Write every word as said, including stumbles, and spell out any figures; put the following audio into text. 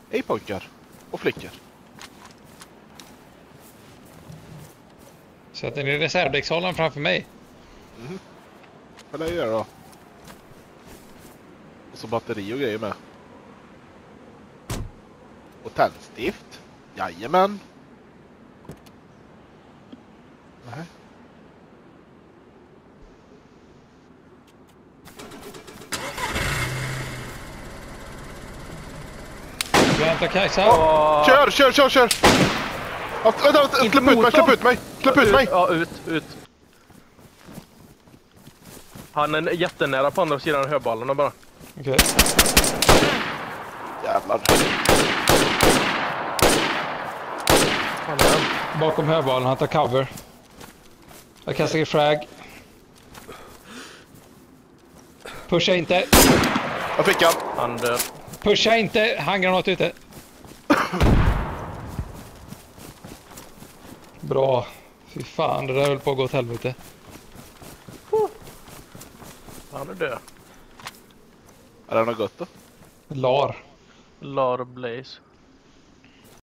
Hej pojkar och flickor. Sätter ni reservdäckshållaren framför mig? Mm. Vad det gör då? Och så batteri och grejer med. Och tändstift. Jajamän. Nej. Du hämtar Kajsa. Oh, kör, kör, kör, kör! Ja, vänta, vänta, släpp ut mig, släpp ut mig! Släpp ut mig! Ja, ut, ut. Han är jättenära på andra sidan höballarna bara. Okej. Okay. Jävlar. Bakom höballen, han tar cover. Jag kastar i frag. Pusha inte. Jag fick han. Han död. Pusha inte, handgranat ute. Bra. Fy fan, det där höll på att gå åt helvete. Han är död. Är det något gott då? Lar. Lar Blaze.